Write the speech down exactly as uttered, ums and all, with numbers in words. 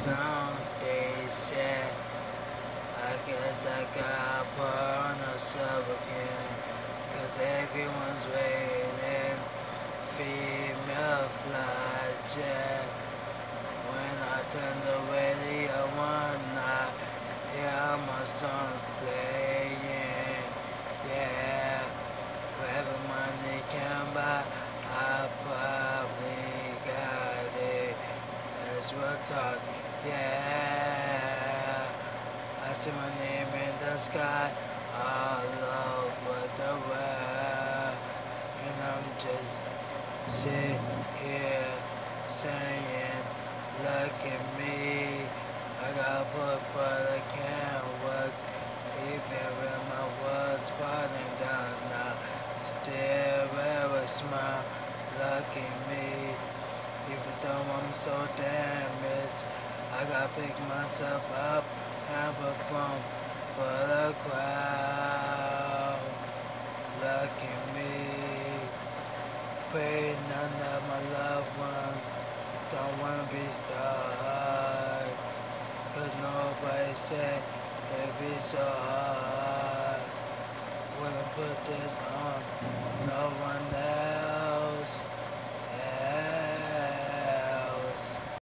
songs they said. I guess I got put on a sub again, cause everyone's waiting. Female fly jet. When I turn the radio on, I hear my songs playing. Yeah, wherever money can buy, I probably got it. As we'll talk, yeah. I see my name in the sky, all over the world, and I'm just sitting here saying, look at me. I got put for the canvas, even when my world's falling down now. Still wear a smile, look at me. Even though I'm so damaged, I gotta pick myself up and perform for the crowd. Look at me. Pray none of my loved ones don't wanna be starved, cause nobody said it'd be so hard. Wouldn't put this on no one else.